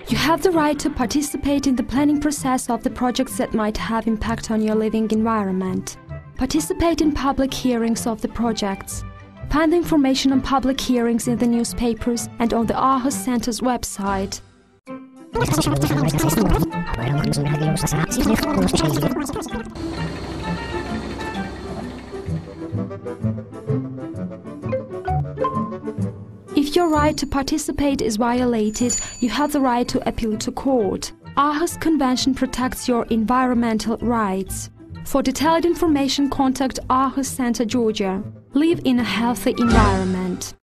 You have the right to participate in the planning process of the projects that might have impact on your living environment. Participate in public hearings of the projects. Find the information on public hearings in the newspapers and on the Aarhus Centre's website. If your right to participate is violated, you have the right to appeal to court. Aarhus Convention protects your environmental rights. For detailed information, contact Aarhus Centre Georgia. Live in a healthy environment.